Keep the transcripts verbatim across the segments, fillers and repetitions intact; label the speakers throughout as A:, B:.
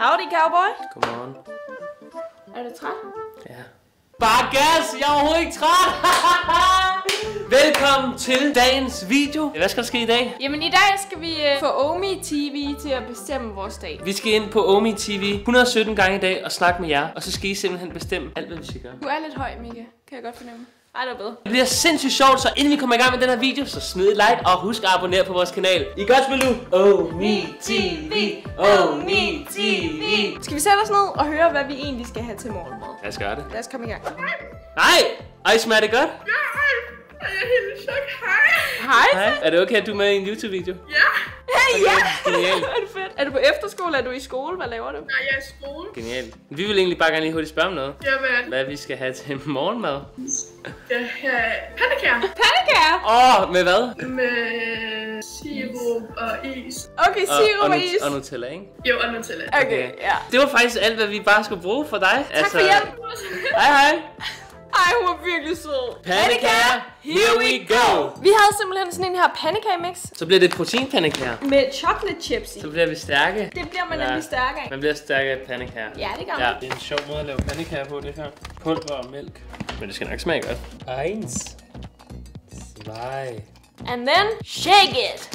A: Howdy, cowboy.
B: Godmorgen.
A: Er du træt?
B: Ja. Bare gas! Jeg er overhovedet ikke træt! Velkommen til dagens video. Hvad skal der ske i dag?
A: Jamen i dag skal vi uh, få Omi T V til at bestemme vores dag.
B: Vi skal ind på Omi T V et hundrede og sytten gange i dag og snakke med jer. Og så skal I simpelthen bestemme alt, hvad vi skal gøre.
A: Du er lidt høj, Mika. Kan jeg godt fornemme. Ej, det er bedre.
B: Det bliver sindssygt sjovt, så inden vi kommer i gang med den her video, så smid et like og husk at abonnere på vores kanal. I godt spil nu. Omi T V, Omi T V.
A: Skal vi sætte os ned og høre, hvad vi egentlig skal have til morgenmad?
B: Lad os gøre det.
A: Lad os komme i gang.
B: Nej! Ej, smager det godt?
C: Ja, jeg er helt i chok. Hej.
A: Hej.
B: Hej. Er det okay, at du er med i en YouTube-video?
C: Ja.
A: Hey, ja!
B: Genialt.
A: Er det fedt? Er du på efterskole? Er du i skole? Hvad laver du?
C: Nej, jeg er i skole.
B: Genialt. Vi vil egentlig bare gerne lige hurtigt spørge om noget.
C: Jamen,
B: Hvad vi skal have til morgenmad?
C: jeg har pandekager.
A: Pandekager!
B: Åh, oh, med hvad?
C: Med sirup og is.
A: Okay, sirup og,
B: og,
A: is.
B: og Nutella, ikke?
C: Jo, og Nutella.
A: Okay, ja.
B: Det var faktisk alt, hvad vi bare skulle bruge for dig.
A: Tak for hjælp.
B: Hej, hej.
A: Ej, hun var virkelig sød.
B: Pandekager, here we go.
A: Vi havde simpelthen sådan en her pandekagemix
B: Så bliver det proteinpandekager.
A: med chocolate chips i.
B: Så bliver vi stærke.
A: Det bliver man
B: Ja.
A: nemlig stærk af.
B: Man bliver stærke af pandekager.
A: Ja, det gør man.
B: Ja, det er en sjov måde at lave pandekager på, det her. Pulver og mælk. Men det skal nok smage godt. Eins. Zwei.
A: And then shake it.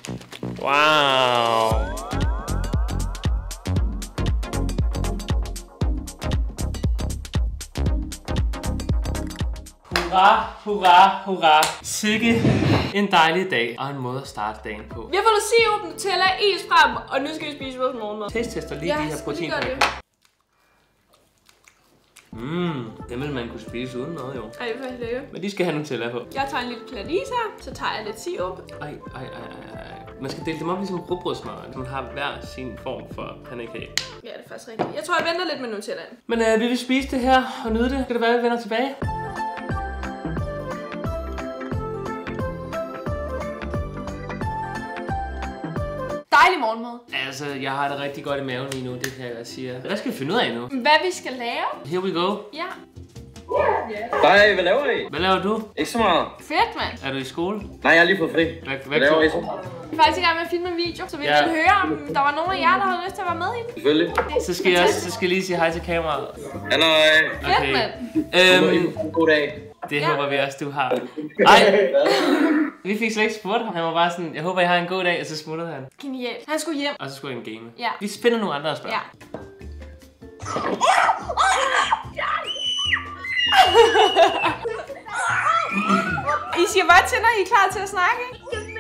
B: Wow. Hurra, hurra, hurra. Sikke en dejlig dag og en måde at starte dagen på.
A: Vi har fået sirup, Nutella, is frem, og nu skal vi spise vores morgenmad.
B: Taste-tester lige
A: Ja,
B: de her
A: skal vi lige gøre
B: proteinpandekager. Mmm, det vil man kunne spise uden noget jo.
A: Ej, det er faktisk lækkert.
B: Men de skal have Nutella på.
A: Jeg tager en lille klat is her, så tager jeg lidt sirup.
B: Ej, ej, ej, ej, ej. Man skal dele dem op ligesom rugbrødsmad. Man har hver sin form for pandekage.
A: Ja, det er faktisk rigtigt. Jeg tror, jeg venter lidt med Nutella.
B: Men øh, vi vil spise det her og nyde det. Kan det være, at vi vender tilbage?
A: Dejlig morgenmad.
B: Altså, jeg har det rigtig godt i maven lige nu, det kan jeg godt sige. Hvad skal vi finde ud af nu?
A: Hvad vi skal lave?
B: Here we go.
A: Ja.
D: Hej, hvad laver I?
B: Hvad laver du?
D: Ikke så meget.
A: Fedt, mand.
B: Er du i skole?
D: Nej, jeg har lige fået fri.
B: Hvad,
D: Hvad laver I så?
A: Vi er faktisk i gang med at filme en video, så vi
B: Ja.
A: vil høre, om der var nogen af jer, der havde lyst til at være med i den.
D: Selvfølgelig.
B: Så skal jeg, så skal jeg lige sige hej til kameraet.
D: Hallo.
A: Fedt, mand.
B: Øhm,
D: God dag.
B: det
A: Ja.
B: håber vi også, du har. Ej, vi fik slet ikke spurgt ham. Han var bare sådan, jeg håber, I har en god dag, og så smuttede han.
A: Genialt. Han skulle hjem.
B: Og så skulle han game.
A: Ja.
B: Vi finder nogle andre at spørge.
A: Ja. I siger bare til, når I er klar til at snakke, ikke?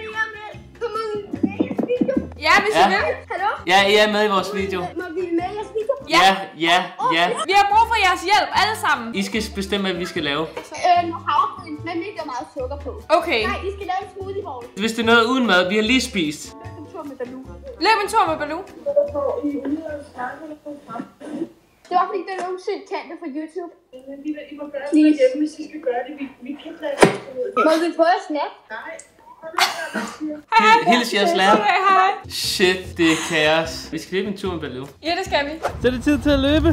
A: Ja, hvis
B: Ja.
A: I vil.
E: Hallo?
B: Ja, I er med i vores video.
E: Må vi med i jeres video?
B: Ja, ja, ja.
A: Vi har brug for jeres hjælp, alle sammen.
B: I skal bestemme, hvad vi skal lave.
E: Øh, nogle havregryn, men ikke der meget sukker på.
A: Okay.
E: Nej, I skal lave en smoothie bowl.
B: Hvis det er noget uden mad, vi har lige spist.
E: En tur med Baloo.
A: Løb en tur med Baloo.
E: Det var fordi, der er nogle sygt kendte fra YouTube.
C: I må gøre det derhjemme, hvis I skal gøre det. Vi, vi kan ikke lade det.
E: Må vi få et snap?
C: Nej.
B: Hil- Hils jeres lærer.
A: Okay, hej.
B: Shit, det er kaos. Vi skal løbe en tur med Baloo.
A: Ja, det skal vi.
B: Så er det tid til at løbe.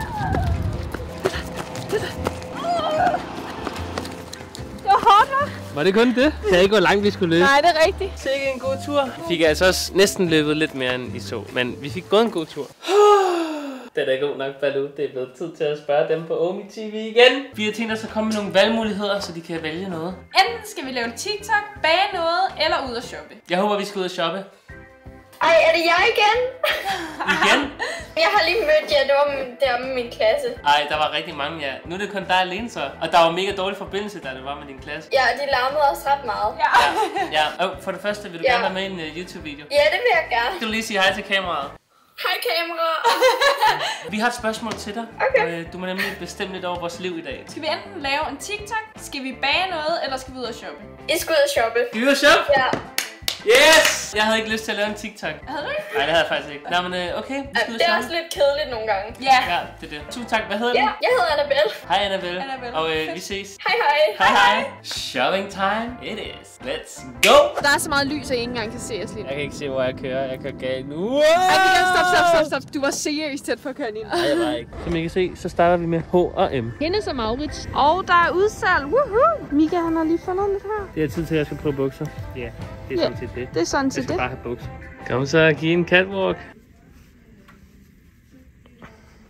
A: Det var hårdt, hva'?
B: Var det kun det? Kan jeg ikke, hvor langt vi skulle løbe?
A: Nej, det er rigtigt.
B: Sikke en god tur. Vi fik altså også næsten løbet lidt mere, end I så. Men vi fik gået en god tur. Den er god nok, Baloo. Det er blevet tid til at spørge dem på Omi T V igen. Vi har tænkt os at komme med nogle valgmuligheder, så de kan vælge noget.
A: Enten skal vi lave en TikTok, bage noget, eller ud og shoppe.
B: Jeg håber, vi skal ud og shoppe.
F: Ej, er det jeg igen?
B: Igen?
F: Jeg har lige mødt jer, det var der med min klasse.
B: Ej, der var rigtig mange, ja. Nu er det kun dig alene så. Og der var mega dårlig forbindelse, da det var med din klasse.
F: Ja, de larmede også ret meget.
A: Ja.
B: Ja, og for det første, vil du
F: Ja.
B: gerne være med i en uh, YouTube-video?
F: Ja, det vil jeg gerne.
B: Du vil lige sige hej til kameraet.
F: Hej kamera.
B: Vi har et spørgsmål til dig.
F: Okay.
B: Og, øh, du må nemlig bestemme lidt over vores liv i dag.
A: Skal vi enten lave en TikTok, skal vi bage noget, eller skal vi ud og shoppe?
F: I skal ud og shoppe.
B: Skal vi ud og shoppe?
F: Ja.
B: Yes! Jeg havde ikke lyst til at lave en TikTok.
A: Havde du ikke?
B: Nej, det havde jeg faktisk ikke. Nå, men øh, okay, vi skal ud og
F: Det er
B: shoppe.
F: også lidt kedeligt nogle gange.
A: Ja.
B: Ja, det er det. Tusind tak. Hvad hedder
F: Ja,
B: du?
F: jeg hedder Annabelle.
B: Hej, Annabelle.
A: Annabelle.
B: Og øh,
A: Fedt.
B: vi ses.
F: Hej hej.
B: Hej, hej. Shopping time it is. Let's go!
A: Der er så meget lys, at I ikke engang kan se os lige nu.
B: Jeg kan ikke se, hvor jeg kører. Jeg kører galt nu.
A: Ej, Mika, stop, stop, stop, stop. Du var seriøst tæt på at køre ind.
B: Nej, jeg var ikke. Som I kan se, så starter vi med H og M.
A: Hendes og Maurits. Og der er udsalg. Woohoo! Mika, han har lige fundet lidt her.
B: Det er tid til, at jeg skal prøve bukser. Ja, det er
A: Ja,
B: sådan set det.
A: Det er sådan
B: Jeg
A: til
B: skal
A: det.
B: bare have bukser. Kom så, giv en catwalk.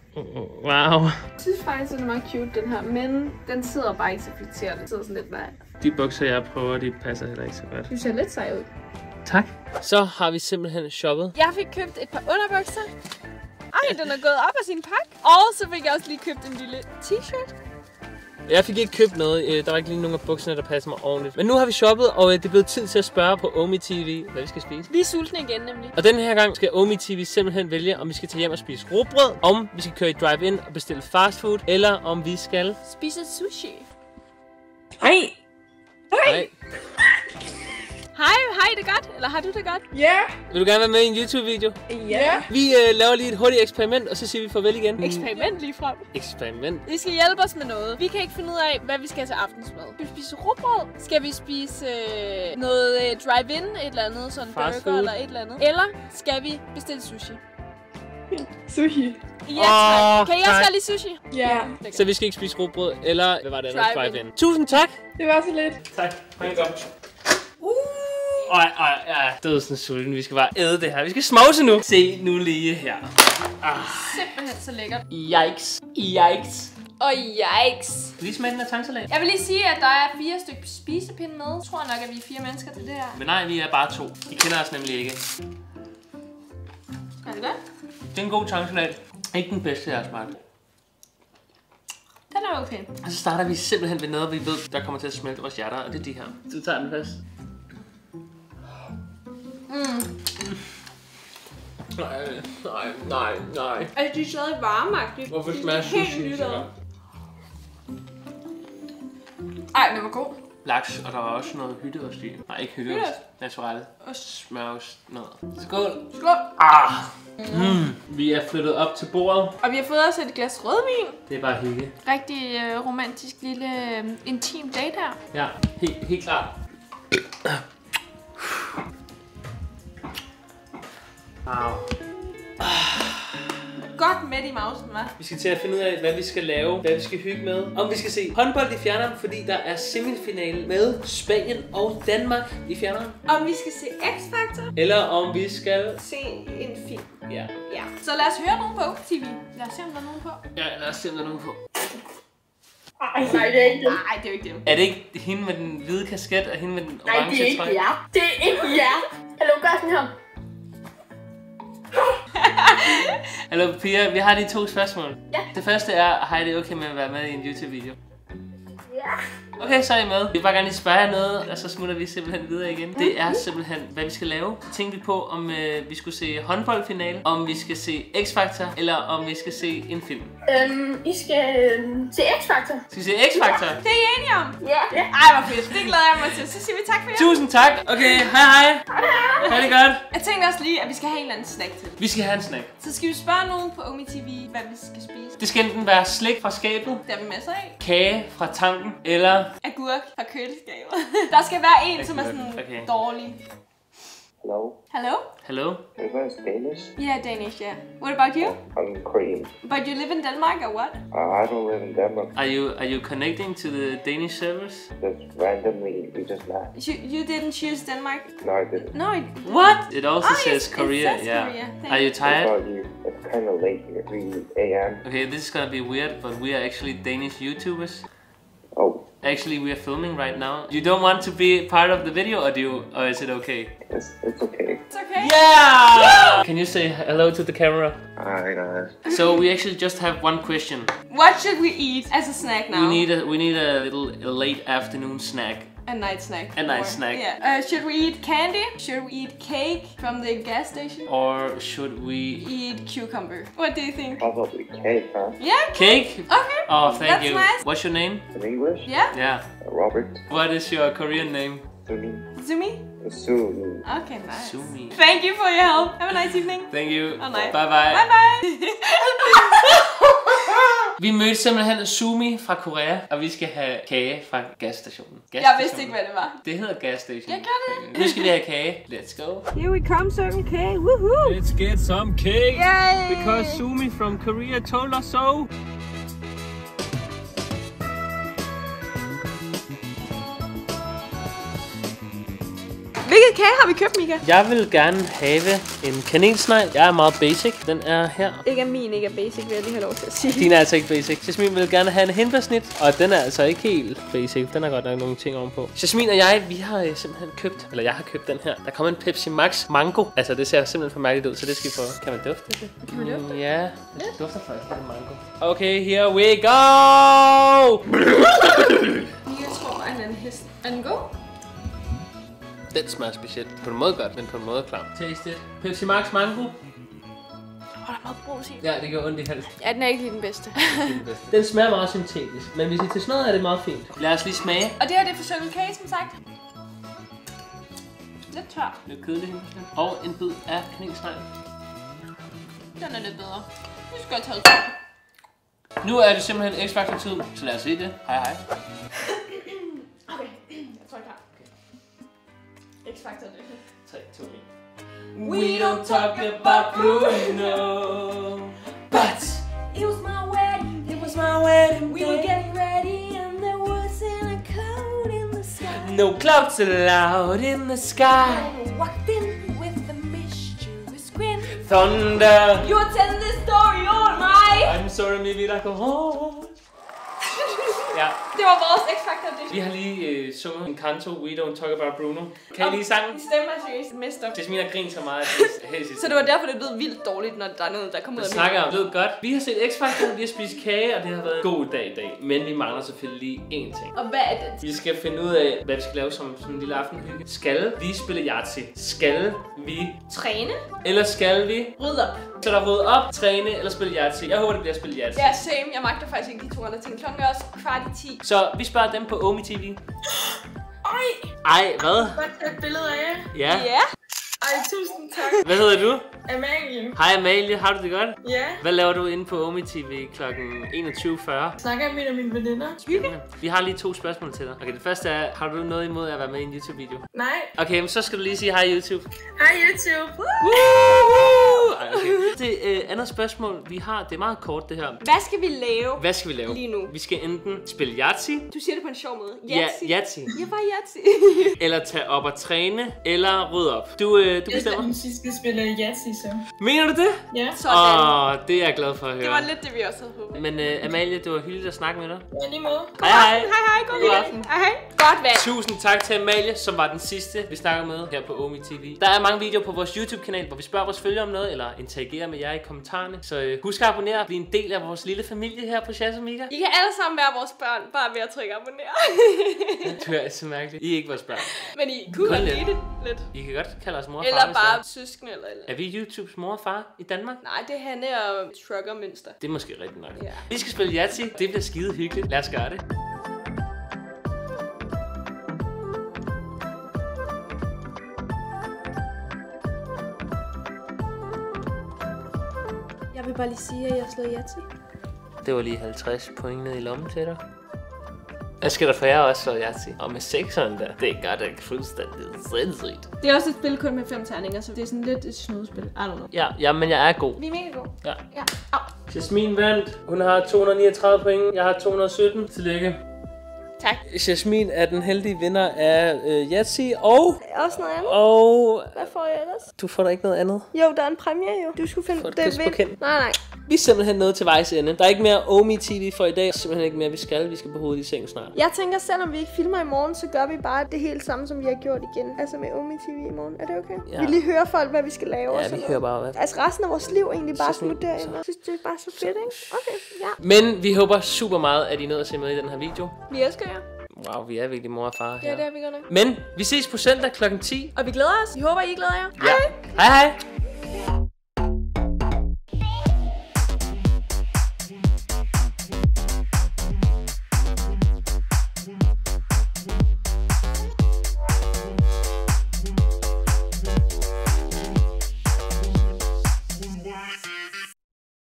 B: Wow.
A: Jeg synes faktisk, den er meget cute, den her, men den sidder bare ikke så fletterende. Den sidder sådan lidt bare.
B: De bukser, jeg prøver, de passer heller ikke så godt.
A: Du ser lidt sej ud.
B: Tak. Så har vi simpelthen shoppet.
A: Jeg fik købt et par underbukser. Ej, den er gået op af sin pakke. Og så fik jeg også lige købt en lille t-shirt.
B: Jeg fik ikke købt noget. Der var ikke lige nogen af bukserne, der passer mig ordentligt. Men nu har vi shoppet, og det er blevet tid til at spørge på Omi T V, hvad vi skal spise.
A: Vi er sultne igen nemlig.
B: Og den her gang skal Omi T V simpelthen vælge, om vi skal tage hjem og spise rugbrød, om vi skal køre i drive-in og bestille fast food, eller om vi skal
A: spise sushi.
F: Hej.
B: Hej.
A: Hej, hej, det er godt? Eller har du det godt?
C: Ja.
B: Vil du gerne være med i en YouTube-video?
C: Ja.
B: Vi øh, laver lige et hurtigt eksperiment, og så siger vi farvel igen.
A: Eksperiment lige frem.
B: Eksperiment.
A: I skal hjælpe os med noget. Vi kan ikke finde ud af, hvad vi skal til aftensmad. Skal vi spise rugbrød? Skal vi spise øh, noget øh, drive-in, et eller andet, sådan
B: Fast
A: burger
B: food.
A: eller et eller andet? Eller skal vi bestille sushi?
C: Sushi.
A: Ja, tak.
B: Åh,
A: Kan I
B: tak.
A: også godt lide sushi?
C: Ja.
B: Så vi skal ikke spise rugbrød, eller hvad var det?
A: Drive-in.
B: Drive-in. Tusind tak.
C: Det var så lidt.
B: Tak. Ha' det godt. Ej, ej, ej. Dødsen sulten. Vi skal bare æde det her. Vi skal småse nu. Se nu lige her. Ah.
A: Simpelthen så lækkert.
B: Yikes. Yikes.
A: Og yikes.
B: Vil I smage den her tangsalat?
A: Jeg vil lige sige, at der er fire stykker spisepinde med. Jeg tror nok, at vi er fire mennesker til det her.
B: Men nej, vi er bare to. De kender os nemlig ikke.
A: Er det det?
B: Det er en god tangsalat. Ikke den bedste, jeg har smagt.
A: Den er okay.
B: Og så starter vi simpelthen ved noget, vi ved, der kommer til at smelte vores hjerter, og det er de her. Du tager den først.
A: Mm.
B: Nej, nej, nej, nej.
A: Altså, de er stadig varmagtige.
B: Hvorfor
A: De
B: smager
A: er helt
B: sushi
A: nyt
B: så
A: ad.
B: godt?
A: Ej, den var god.
B: Laks, og der var også noget hytteost i. Nej, ikke hytteost.
A: Hytteost?
B: Naturelle.
A: Ost.
B: Smørost. Noget. Skål.
A: Skål.
B: Ah. Mm. Vi er flyttet op til bordet.
A: Og vi har fået os et glas rødvin.
B: Det er bare hygge.
A: Rigtig øh, romantisk lille øh, intim date her.
B: Ja, helt, helt klart. Wow.
A: Godt midt i mausen, hva'?
B: Vi skal til at finde ud af, hvad vi skal lave, hvad vi skal hygge med. Om vi skal se håndbold i fjerneren, fordi der er semifinale med Spanien og Danmark i fjerneren.
A: Om vi skal se X-Factor.
B: Eller om vi skal...
A: Se en film.
B: Ja.
A: Ja. Så lad os høre nogen på T V. Lad os se, om der er nogen på.
B: Ja, lad os se, om der er nogen på.
F: Ej, nej, det er ikke det.
A: Nej, det er jo ikke dem.
B: Er det ikke hende med den hvide kasket og hende med den
F: Nej,
B: orange
F: det er ikke
B: trøje?
F: jer. Det er ikke jer. Hallo, gør sådan her.
B: Hallo Pia, vi har lige to spørgsmål.
F: Ja.
B: Det første er, har I det okay med at være med i en YouTube-video?
F: Ja.
B: Okay, så er I med. Vi vil bare gerne lige spørge jer noget, og så smutter vi simpelthen videre igen. Det er simpelthen, hvad vi skal lave. Så tænkte vi på, om øh, vi skulle se håndboldfinale, om vi skal se X-Factor, eller om vi skal se en film.
F: Øhm, I skal øhm, se X-Factor.
B: Skal vi se X-Factor?
A: Det er I enige om?
F: Ja. Ja.
A: Ej, hvor fedt. Det glæder jeg mig til. Så siger vi tak for jer.
B: Tusind tak. Okay, hej hej. Ha' det godt.
A: Jeg tænkte også lige, at vi skal have en eller anden snack til.
B: Vi skal have en snack.
A: Så skal vi spørge nogen på Omi T V, hvad vi skal spise.
B: Det skal enten være slik fra skabet,
A: Der er vi masser af.
B: kage fra tanken, eller...
A: Agurk fra køleskabet. Der skal være en, som er sådan
B: Okay.
A: dårlig.
G: Hello,
A: Hello?
B: Hello?
G: everyone's Danish.
A: Yeah, Danish, yeah. What about you?
G: I'm Korean.
A: But you live in Denmark or what?
G: Uh, I don't live in Denmark.
B: Are you are you connecting to the Danish servers?
G: Just randomly, we just met.
A: You, you didn't choose Denmark?
G: No, I didn't.
A: No, it,
B: What? It also
A: Oh,
B: says
A: it- it
B: Korea.
A: says
B: yeah.
A: Korea. Thank
B: Are you
G: I
B: tired?
G: thought you. It's kind of late here, three a m
B: Okay, this is gonna be weird, but we are actually Danish YouTubers.
G: Oh,
B: Actually, we are filming right now. You don't want to be part of the video, or do you, or is it okay?
G: it's, it's okay.
A: it's okay.
B: Yeah! Can you say hello to the camera?
G: Hi guys.
B: So we actually just have one question.
A: What should we eat as a snack now?
B: We need a we need a little a late afternoon snack.
A: a night snack.
B: A night
A: Or-
B: snack.
A: Yeah. Uh, should we eat candy? Should we eat cake from the gas station?
B: Or should we
A: Eat cucumber. What do you think?
G: Probably cake, huh?
A: Yeah.
B: cake?
A: Okay.
B: Oh, thank
A: That's
B: you.
A: nice.
B: What's your name?
G: In English,
A: Yeah.
B: Yeah.
G: Robert.
B: What is your Korean name?
G: Sumi.
A: Zumi.
G: Sumi.
A: Okay, nice.
B: Sumi.
A: Thank you for your help. Have a nice evening.
B: Thank you.
A: Oh, nej.
B: Bye bye.
A: Bye bye.
B: Vi mødte simpelthen Sumi fra Korea, og vi skal have kage fra gasstationen.
A: Jeg vidste ikke, hvad det var.
B: Det hedder gasstation.
A: Jeg gør det.
B: Nu skal vi have kage. Let's go.
A: Here we come, Circle K. Woohoo!
B: Let's get some cake.
A: Yay!
B: Because Sumi from Korea told us so.
A: Hvilket kage har vi købt, Mika?
B: Jeg vil gerne have en kanelsnegl. Jeg er meget basic. Den er her.
A: Ikke er min, ikke er basic, vil jeg lige have lov til at sige.
B: Din er altså ikke basic. Jasmin vil gerne have en hindbærsnit, og den er altså ikke helt basic. Den har godt nok nogle ting ovenpå. Jasmin og jeg, vi har øh, simpelthen købt, eller jeg har købt den her. Der kommer en Pepsi Max Mango. Altså, det ser simpelthen for mærkeligt ud, så det skal vi få. Kan man dufte det?
A: Kan man dufte det?
B: Ja, det dufter faktisk af mango. Okay, here we go!
A: Jeg tror, at den hest er den god.
B: Den smager specielt. På en måde godt, men på en måde klam. Taste it. Pepsi Max Mango.
A: Åh, der er meget brus i.
B: Ja, det gør ondt i halsen.
A: Ja, den er ikke lige den bedste.
B: Den bedste. Den smager meget syntetisk, men hvis I til sådan noget er det meget fint. Lad os lige smage.
A: Og det her det er for søvnekage, som sagt. Lidt tør.
B: Lidt kedelig. Og en bid af kanelsnegl.
A: Den er lidt bedre. Nu skal jeg tage det.
B: Nu er det simpelthen X-Factor tid, så lad os se det. Hej hej.
A: Okay, jeg tror jeg klar. X-Factor det.
B: tre, to, et. We don't talk about Bruno, but
H: it was my wedding. It was my wedding. We were getting ready, and there wasn't a cloud in the sky.
B: No clouds allowed in the sky.
H: I walked in with a mischievous grin.
B: Thunder.
H: You tell this story all night.
B: I'm sorry, maybe like a horse. Ja.
A: Det var vores X-Factor det.
B: Vi har lige øh, sunget en kanto, We Don't Talk About Bruno. Kan I lige sangen?
A: Min stemme er seriøst mest op.
B: Jasmin har grint så meget.
A: Så det var derfor, det lød vildt dårligt, når der er noget, der kommer ud af
B: min. snakker om, det lød godt. Vi har set X-Factor, vi har spist kage, og det har været en god dag i dag. Men vi mangler selvfølgelig lige én ting.
A: Og hvad er det?
B: Vi skal finde ud af, hvad vi skal lave som sådan en lille aftenhygge. Skal vi spille Yahtzee? Skal vi
A: træne?
B: Eller skal vi
A: rydde op?
B: Så der rydde op, træne eller spille Yahtzee. Jeg håber, det bliver at spille Yahtzee.
A: Ja, same. Jeg magter faktisk ikke de to andre ting. Klokken er også kvart i ti.
B: Så vi spørger dem på Omi T V.
F: Ej!
B: Ej, hvad?
F: Godt tage et billede af jer.
B: Ja.
A: Ja.
F: Ej, tusind tak.
B: Hvad hedder du?
F: Amalie.
B: Hej Amalie, har du det godt?
F: Ja.
B: Hvad laver du inde på Omi T V klokken enogtyve fyrre?
F: Snakker jeg med en af mine veninder.
B: Spændende. Vi har lige to spørgsmål til dig. Okay, det første er, har du noget imod at være med i en YouTube-video?
F: Nej.
B: Okay, men så skal du lige sige hej YouTube.
F: Hej YouTube.
B: Woo! Ej, okay. Det øh, andet spørgsmål, vi har, det er meget kort det her.
A: Hvad skal vi lave?
B: Hvad skal vi lave?
A: Lige nu.
B: Vi skal enten spille Yahtzee.
A: Du siger det på en sjov måde.
B: Yahtzee. Ja, Yahtzee.
A: Jeg var Yahtzee.
B: Eller tage op og træne, eller rydde op. Du, øh, du bestemmer.
F: Jeg synes, vi skal spille Yahtzee så.
B: Mener du det?
F: Ja.
A: Sådan.
B: Åh, det er jeg glad for at høre.
A: Det var lidt det, vi også havde håbet.
B: Men øh, Amalie, det var hyggeligt at snakke med dig.
F: Ja, lige måde.
B: Hej hej.
A: Hej hej, god,
B: God
A: aften. Hej hej. Godt valg.
B: Tusind tak til Amalie, som var den sidste, vi snakker med her på Omi T V. Der er mange videoer på vores YouTube-kanal, hvor vi spørger vores følgere om noget, eller interagerer med jer i kommentarerne. Så øh, husk at abonnere og blive en del af vores lille familie her på Chas og Mika.
A: I kan alle sammen være vores børn, bare ved at trykke abonner.
B: Du er så mærkelig. I er ikke vores børn.
A: Men I kunne godt lide det lidt.
B: I kan godt kalde os mor og
A: eller
B: far.
A: Eller bare søskende eller eller.
B: Er vi YouTubes mor og far i Danmark?
A: Nej, det er Hanne og trucker-mønster.
B: Det er måske rigtigt nok.
A: Ja.
B: Vi skal spille Yahtzee. Det bliver skide hyggeligt. Lad os gøre det.
A: Jeg vil bare lige sige, at jeg har slået Yahtzee.
B: Det var lige halvtreds point ned i lommen til dig. Jeg skal da for jer også slå Yahtzee. Og med sekseren der, det gør det fuldstændig sindssygt.
A: Det er også et spil kun med fem terninger, så det er sådan lidt et snudespil. I don't know.
B: Ja, ja, men jeg er god.
A: Vi er mega gode.
B: Ja.
A: Ja. Au.
B: Jasmin vandt. Hun har to hundrede niogtredive point. Jeg har to hundrede sytten. Tillykke.
A: Tak.
B: Jasmin er den heldige vinder af øh, Yahtzee, og...
E: Også noget andet?
B: Og...
E: Hvad får jeg ellers?
B: Du får da ikke noget andet.
E: Jo, der er en præmie jo. Du skulle finde
B: Får et
E: det
B: kys på
E: ved.
B: kinden.
E: Nej, nej.
B: Vi er simpelthen nået til vejs ende. Der er ikke mere Omi T V for i dag. Der er simpelthen ikke mere, vi skal. Vi skal på hovedet i seng snart.
E: Jeg tænker, selvom vi ikke filmer i morgen, så gør vi bare det helt samme, som vi har gjort igen. Altså med Omi T V i morgen. Er det okay?
B: Ja.
E: Vi lige hører folk, hvad vi skal lave. og
B: Ja,
E: sådan
B: vi
E: noget.
B: hører bare, hvad...
E: Altså resten af vores liv egentlig bare
B: Så
E: slut
B: sådan-
E: derinde. Jeg synes, det er bare så fedt, ikke? Okay, ja.
B: Men vi håber super meget, at I nåede at se med i den her video.
A: Vi elsker jer.
B: Wow, vi er virkelig mor og far her.
A: Ja, det er vi godt nok.
B: Men vi ses på søndag klokken ti.
A: Og vi glæder os. Vi håber, I glæder jer.
B: Ja. Hej hej.